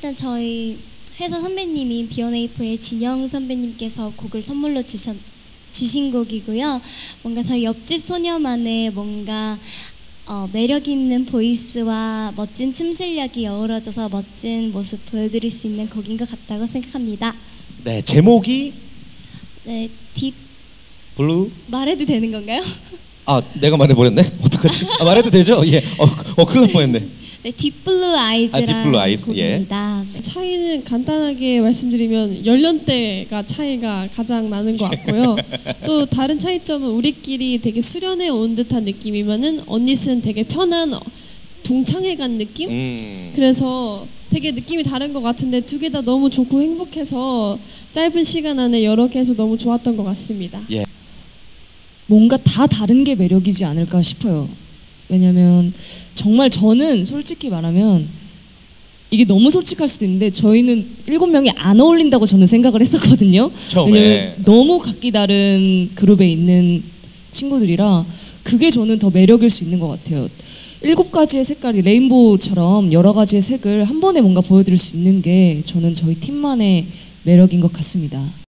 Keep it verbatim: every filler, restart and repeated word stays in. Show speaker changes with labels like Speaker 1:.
Speaker 1: 일단 저희 회사 선배님인 비원에이포의 진영 선배님께서 곡을 선물로 주셨, 주신 곡이고요. 뭔가 저희 옆집 소녀만의 뭔가 어, 매력 있는 보이스와 멋진 춤 실력이 어우러져서 멋진 모습 보여드릴 수 있는 곡인 것 같다고 생각합니다.
Speaker 2: 네, 제목이
Speaker 1: 네, 딥
Speaker 2: 블루.
Speaker 1: 말해도 되는 건가요?
Speaker 2: 아, 내가 말해버렸네. 어떡하지? 아, 말해도 되죠? 예. 어, 어 큰일 날 뻔했네.
Speaker 1: 네, 딥블루 아이즈라는
Speaker 2: 아, 딥블루 아이즈,
Speaker 1: 곡입니다.
Speaker 3: 예. 네. 차이는 간단하게 말씀드리면 연령대가 차이가 가장 나는 것 같고요. 또 다른 차이점은 우리끼리 되게 수련해 온 듯한 느낌이면은 언니스는 되게 편한 동창회 간 느낌?
Speaker 2: 음.
Speaker 3: 그래서 되게 느낌이 다른 것 같은데 두 개 다 너무 좋고 행복해서 짧은 시간 안에 여러 개 해서 너무 좋았던 것 같습니다.
Speaker 2: 예.
Speaker 4: 뭔가 다 다른 게 매력이지 않을까 싶어요. 왜냐면 정말 저는 솔직히 말하면 이게 너무 솔직할 수도 있는데 저희는 일곱 명이 안 어울린다고 저는 생각을 했었거든요.
Speaker 2: 처음에.
Speaker 4: 왜냐면 너무 각기 다른 그룹에 있는 친구들이라 그게 저는 더 매력일 수 있는 것 같아요. 일곱 가지의 색깔이 레인보우처럼 여러 가지의 색을 한 번에 뭔가 보여드릴 수 있는 게 저는 저희 팀만의 매력인 것 같습니다.